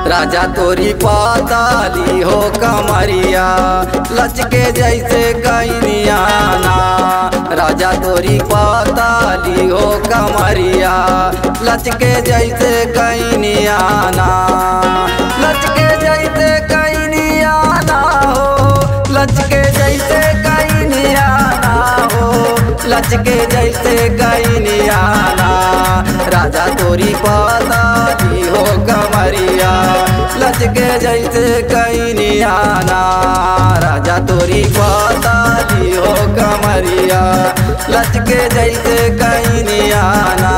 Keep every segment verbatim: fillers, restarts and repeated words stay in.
राजा तोरी पाताली हो कमरिया लचके जैसे कैनिया ना। राजा तोरी पाताली हो कमरिया लचके जैसे कैनिया ना। लचके जैसे कैनिया ना हो, लचके जैसे कैनिया ना हो, लचके जैसे कैनिया ना। राजा तोरी पाताली हो कमरिया लचके जैसे कैनिया ना। राजा तोरी पाताली हो कमरिया लचके जैसे कैनिया ना।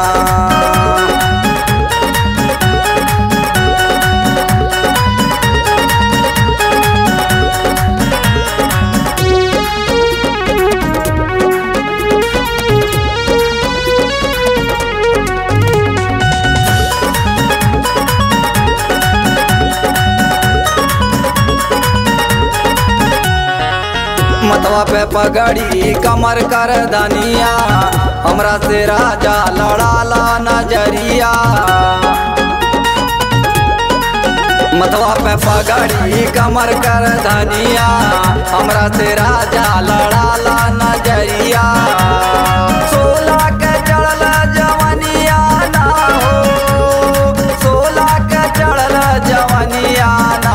मतवा पे पगड़ी कमर कर धनिया हमरा से राजा लड़ाला नजरिया। मतवा पे पगड़ी कमर कर धनिया हमरा से राजा लड़ाला नजरिया। सोलह के चढ़ल जवनिया ना हो, सोलह के चढ़ल जवनिया ना।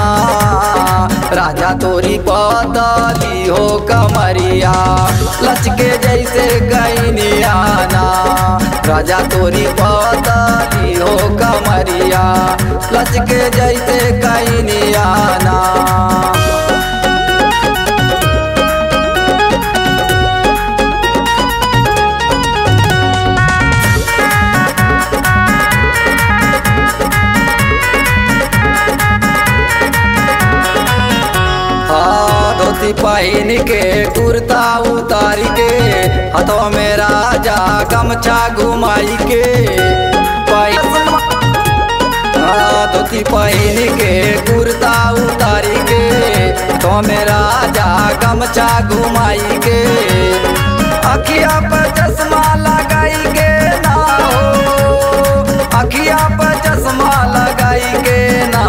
राजा तोरी पाताली हो कमरिया लचके जैसे कैनिया ना। राजा तोरी पाताली हो कमरिया लचके जैसे कैनिया ना। धोती पहन के कुर्ता उतार के हाथों में राजा गमछा घुमाई के। धोती पहन के कुर्ता उतार के हाथों में राजा गमछा घुमाई के। अखिया पर चश्मा लगाई के ना हो, अखिया पर चश्मा लगाई के ना।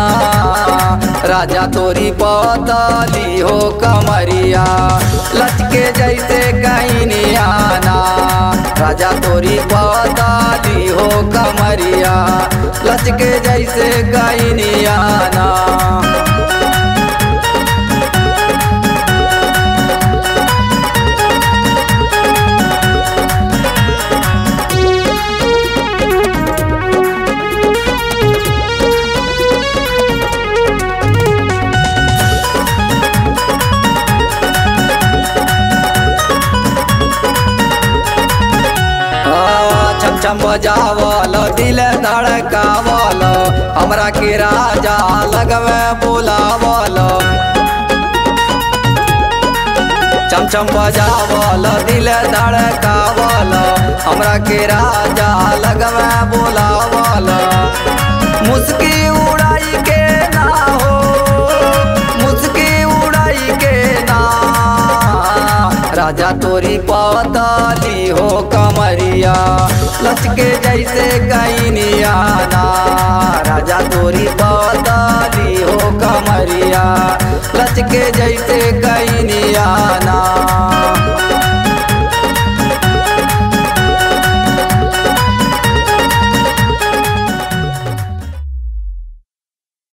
राजा तोरी पाताली हो कमरिया लचके जैसे कैनिया ना। राजा तोरी पाताली हो कमरिया लचके जैसे कैनिया ना। छम बजावल दिल धड़कावल हमरा के राजा लगवे बोलावल। चम चम बजावल दिल धड़कावल हमरा के राजा लगवे बोलावल। मुस्की उड़ाई के ना हो, मुस्की उड़ाई के ना। राजा तोरी पाताली हो कमरिया लचके जैसे कैनिया ना। राजा तोरी पाताली हो कमरिया लचके जैसे कैनिया ना।